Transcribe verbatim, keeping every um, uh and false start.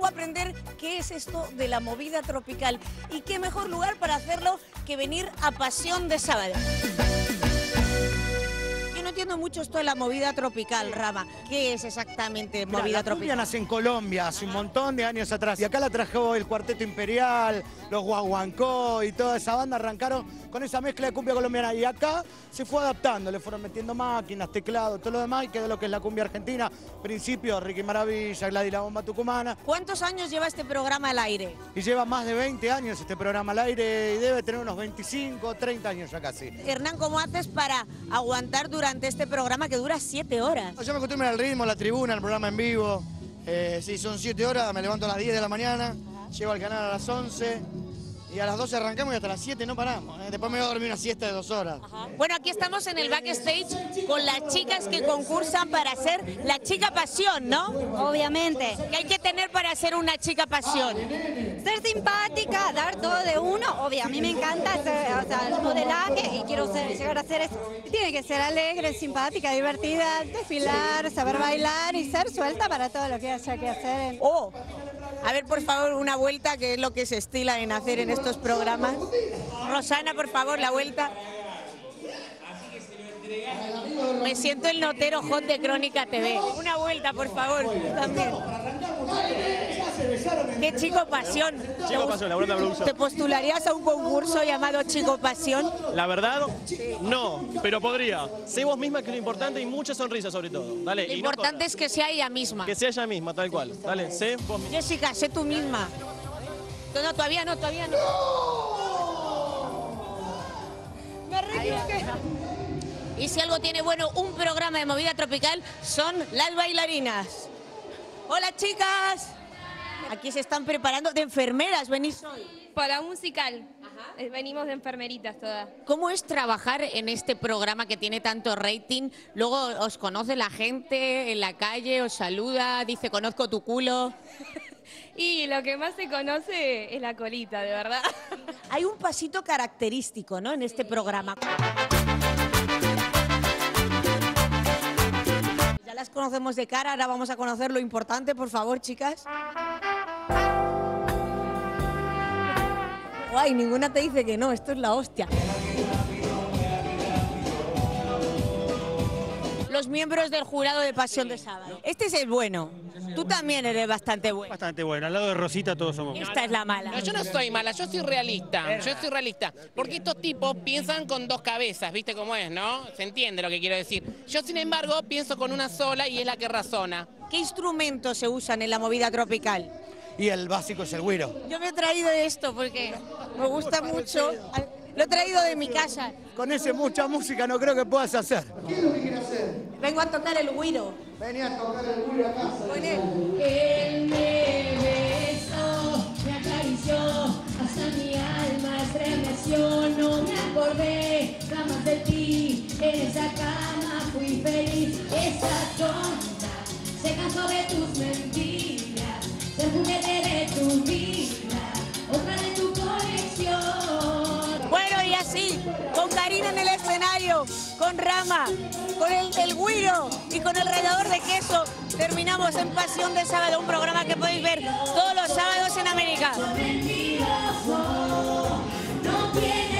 vengo a aprender qué es esto de la movida tropical. Y qué mejor lugar para hacerlo que venir a Pasión de Sábado. Yo no entiendo mucho esto de la movida tropical, Rama. ¿Qué es exactamente movida Mirá, la tropical? cumbia nace en Colombia hace un montón de años atrás. Y acá la trajo el Cuarteto Imperial, los Guaguancó y toda esa banda arrancaron con esa mezcla de cumbia colombiana. Y acá se fue adaptando, le fueron metiendo máquinas, teclados, todo lo demás, y quedó lo que es la cumbia argentina. Principio, Ricky Maravilla, Gladys la Bomba Tucumana. ¿Cuántos años lleva este programa al aire? Y lleva más de veinte años este programa al aire y debe tener unos veinticinco, treinta años ya casi. Hernán, ¿cómo haces para aguantar durante este programa que dura siete horas? Yo me acostumbro al ritmo, a la tribuna, al programa en vivo. Eh, sí, son siete horas, me levanto a las diez de la mañana, llego al canal a las once y a las doce arrancamos y hasta las siete no paramos. Eh. Después me voy a dormir una siesta de dos horas. Ajá. Bueno, aquí estamos en el backstage con las chicas que concursan para ser la chica pasión, ¿no? Obviamente. ¿Qué hay que tener para ser una chica pasión? Ser simpática, dar todo de uno, obvio. A mí me encanta hacer, o sea, el modelaje y quiero ser, llegar a ser eso. Tiene que ser alegre, simpática, divertida, desfilar, saber bailar y ser suelta para todo lo que haya que hacer. Oh, a ver, por favor, una vuelta, que es lo que se estila en hacer en estos programas. Rosana, por favor, la vuelta. Me siento el notero hot de Crónica T V. Una vuelta, por favor, también. ¿Qué chico pasión? Chico pasión, la vuelta produce. ¿Te postularías a un concurso llamado Chico Pasión? La verdad, no, pero podría. Sé vos misma, que es lo importante, y mucha sonrisa sobre todo. Dale, Lo y no importante corras. es que sea ella misma. Que sea ella misma, tal cual. Dale, sé vos misma. Jessica, sé tú misma. No, no, todavía no, todavía no. Me equivoqué. Y si algo tiene bueno un programa de movida tropical, son las bailarinas. Hola, chicas. Aquí se están preparando de enfermeras, venís hoy. Para un musical. Eh, Venimos de enfermeritas todas. ¿Cómo es trabajar en este programa que tiene tanto rating? Luego os conoce la gente en la calle, os saluda, dice conozco tu culo. Y lo que más se conoce es la colita, de verdad. Hay un pasito característico, ¿no?, en este programa. Ya las conocemos de cara, ahora vamos a conocer lo importante, por favor, chicas. Guay, ninguna te dice que no, esto es la hostia. Los miembros del jurado de Pasión de Sábado. Este es el bueno. Tú también eres bastante bueno. Bastante bueno, al lado de Rosita todos somos buenos. Esta es la mala. No, yo no soy mala, yo soy realista, yo soy realista, porque estos tipos piensan con dos cabezas, ¿viste cómo es, no? Se entiende lo que quiero decir. Yo, sin embargo, pienso con una sola y es la que razona. ¿Qué instrumentos se usan en la movida tropical? Y el básico es el güiro. Yo me he traído esto porque me gusta mucho. Lo he traído de mi casa. Con ese mucha música no creo que puedas hacer. ¿Qué es lo que quiere hacer? Vengo a tocar el güiro. Vení a tocar el culo a casa. Con él. Él me besó, me acarició, hasta mi alma estremeció. No me acordé jamás de ti, en esa cama fui feliz. Esa tonta se cansó de tus mentiras, ser juguete de tu vida, otra de tu colección. Bueno, y así, con Karina en el escenario, con Rama, con el, el güiro y con el rallador de queso, terminamos en Pasión de Sábado, un programa que podéis ver todos los sábados en América. Mentiroso, no tiene